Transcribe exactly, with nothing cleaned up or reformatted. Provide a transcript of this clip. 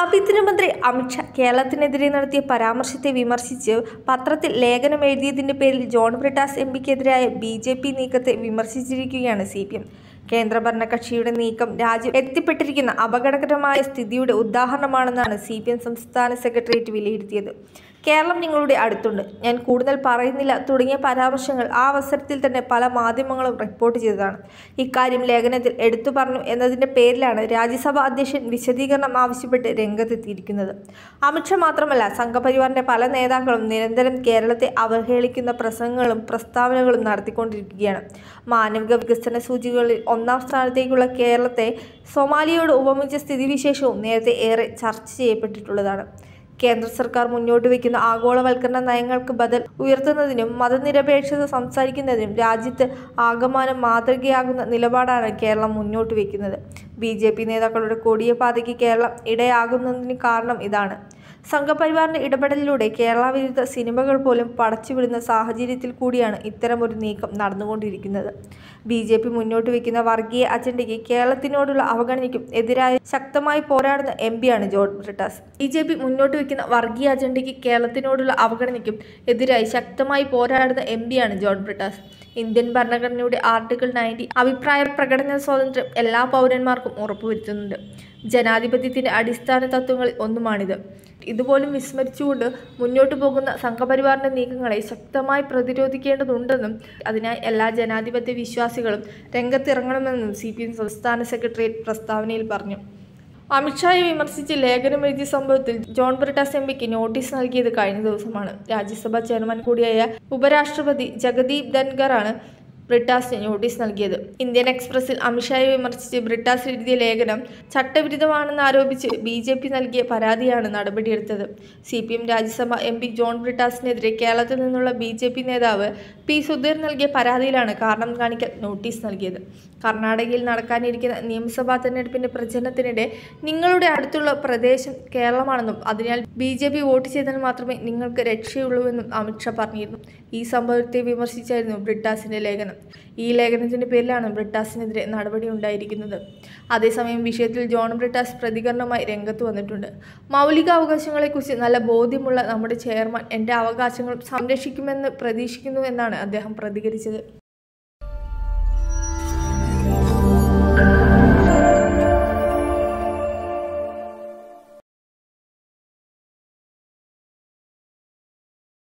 ആഭ്യന്തരമന്ത്രി അമിത്ഷാ കേരളത്തിനെതിരെ നടത്തിയ പരാമർശത്തെ വിമർശിച്ച് പത്രത്തിൽ ലേഖനം എഴുതിയതിന്റെ പേരിൽ ജോൺ ബ്രിട്ടാസ് എം പിക്കെതിരായ ബി ജെ പി നീക്കത്തെ വിമർശിച്ചിരിക്കുകയാണ് സി പി എം. കേന്ദ്രഭരണ കക്ഷിയുടെ നീക്കം രാജ്യം എത്തിപ്പെട്ടിരിക്കുന്ന അപകടകരമായ സ്ഥിതിയുടെ ഉദാഹരണമാണെന്നാണ് സി പി എം സംസ്ഥാന സെക്രട്ടേറിയറ്റ് വിലയിരുത്തിയത്. കേരളം നിങ്ങളുടെ അടുത്തുണ്ട്, ഞാൻ കൂടുതൽ പറയുന്നില്ല തുടങ്ങിയ പരാമർശങ്ങൾ ആ അവസരത്തിൽ തന്നെ പല മാധ്യമങ്ങളും റിപ്പോർട്ട് ചെയ്തതാണ്. ഇക്കാര്യം ലേഖനത്തിൽ എടുത്തു പറഞ്ഞു എന്നതിൻ്റെ പേരിലാണ് രാജ്യസഭാ അധ്യക്ഷൻ വിശദീകരണം ആവശ്യപ്പെട്ട് രംഗത്തെത്തിയിരിക്കുന്നത്. അമിത്ഷാ മാത്രമല്ല, സംഘപരിവാറിൻ്റെ പല നേതാക്കളും നിരന്തരം കേരളത്തെ അവഹേളിക്കുന്ന പ്രസംഗങ്ങളും പ്രസ്താവനകളും നടത്തിക്കൊണ്ടിരിക്കുകയാണ്. മാനവിക വികസന സൂചികകളിൽ ഒന്നാം സ്ഥാനത്തേക്കുള്ള കേരളത്തെ സൊമാലിയയോട് ഉപമിച്ച സ്ഥിതിവിശേഷവും നേരത്തെ ഏറെ ചർച്ച ചെയ്യപ്പെട്ടിട്ടുള്ളതാണ്. കേന്ദ്ര സർക്കാർ മുന്നോട്ട് വയ്ക്കുന്ന ആഗോളവൽക്കരണ നയങ്ങൾക്ക് ബദൽ ഉയർത്തുന്നതിനും മതനിരപേക്ഷത സംസാരിക്കുന്നതിനും രാജ്യത്ത് ആകമാനം മാതൃകയാകുന്ന നിലപാടാണ് കേരളം മുന്നോട്ട് വയ്ക്കുന്നത്. ബി ജെ പി നേതാക്കളുടെ കൊടിയ പാതയ്ക്ക് കേരളം ഇടയാകുന്നതിന് കാരണം ഇതാണ്. സംഘപരിവാറിന്റെ ഇടപെടലിലൂടെ കേരള വിരുദ്ധ സിനിമകൾ പോലും പടച്ചുവിടുന്ന സാഹചര്യത്തിൽ കൂടിയാണ് ഇത്തരമൊരു നീക്കം നടന്നുകൊണ്ടിരിക്കുന്നത്. ബി ജെ പി മുന്നോട്ട് വയ്ക്കുന്ന വർഗീയ അജണ്ടയ്ക്ക് കേരളത്തിനോടുള്ള അവഗണനയ്ക്കും എതിരായി ശക്തമായി പോരാടുന്ന എം പിയാണ് John Brittas. B J P മുന്നോട്ട് വയ്ക്കുന്ന വർഗീയ അജണ്ടയ്ക്ക് കേരളത്തിനോടുള്ള അവഗണനയ്ക്കും എതിരായി ശക്തമായി പോരാടുന്ന എം പിയാണ് ജോൺ ബ്രിട്ടാസ്. ഇന്ത്യൻ ഭരണഘടനയുടെ ആർട്ടിക്കിൾ നയൻറ്റി അഭിപ്രായ പ്രകടന സ്വാതന്ത്ര്യം എല്ലാ പൗരന്മാർക്കും ഉറപ്പുവരുത്തുന്നുണ്ട്. ജനാധിപത്യത്തിന്റെ അടിസ്ഥാന തത്വങ്ങളിൽ ഒന്നുമാണിത്. ഇതുപോലും വിസ്മരിച്ചുകൊണ്ട് മുന്നോട്ടു പോകുന്ന സംഘപരിവാറിന്റെ നീക്കങ്ങളെ ശക്തമായി പ്രതിരോധിക്കേണ്ടതുണ്ടെന്നും അതിനായി എല്ലാ ജനാധിപത്യ വിശ്വാസികളും രംഗത്തിറങ്ങണമെന്നും സി പി എം സംസ്ഥാന സെക്രട്ടേറിയറ്റ് പ്രസ്താവനയിൽ പറഞ്ഞു. അമിത്ഷായെ വിമർശിച്ച് ലേഖനമെഴുതിയ സംഭവത്തിൽ ജോൺ ബ്രിട്ടാസ് എം പിക്ക് നോട്ടീസ് നൽകിയത് കഴിഞ്ഞ ദിവസമാണ്. രാജ്യസഭാ ചെയർമാൻ കൂടിയായ ഉപരാഷ്ട്രപതി ജഗദീപ് ധൻഖറാണ് ബ്രിട്ടാസിന് നോട്ടീസ് നൽകിയത്. ഇന്ത്യൻ എക്സ്പ്രസിൽ അമിത്ഷായെ വിമർശിച്ച് ബ്രിട്ടാസ് എഴുതിയ ലേഖനം ചട്ടവിരുദ്ധമാണെന്ന് ആരോപിച്ച് ബി ജെ പി നൽകിയ പരാതിയാണ് നടപടിയെടുത്തത്. C P M Rajya Sabha M P John ബ്രിട്ടാസിനെതിരെ കേരളത്തിൽ നിന്നുള്ള ബി ജെ പി നേതാവ് പി സുധീർ നൽകിയ പരാതിയിലാണ് കാരണം കാണിക്കൽ നോട്ടീസ് നൽകിയത്. കർണാടകയിൽ നടക്കാനിരിക്കുന്ന നിയമസഭാ തെരഞ്ഞെടുപ്പിന്റെ പ്രചരണത്തിനിടെ നിങ്ങളുടെ അടുത്തുള്ള പ്രദേശം കേരളമാണെന്നും അതിനാൽ ബി ജെ പി വോട്ട് ചെയ്താൽ മാത്രമേ നിങ്ങൾക്ക് രക്ഷയുള്ളൂവെന്നും അമിത്ഷാ പറഞ്ഞിരുന്നു. ഈ സംഭവത്തെ വിമർശിച്ചായിരുന്നു ബ്രിട്ടാസിന്റെ ലേഖനം. ഈ ലേഖനത്തിന്റെ പേരിലാണ് ബ്രിട്ടാസിനെതിരെ നടപടി ഉണ്ടായിരിക്കുന്നത്. അതേസമയം വിഷയത്തിൽ ജോൺ ബ്രിട്ടാസ് പ്രതികരണവുമായി രംഗത്ത് വന്നിട്ടുണ്ട്. മൗലിക അവകാശങ്ങളെക്കുറിച്ച് നല്ല ബോധ്യമുള്ള നമ്മുടെ ചെയർമാൻ എൻ്റെ അവകാശങ്ങൾ സംരക്ഷിക്കുമെന്ന് പ്രതീക്ഷിക്കുന്നു എന്നാണ് അദ്ദേഹം പ്രതികരിച്ചത്.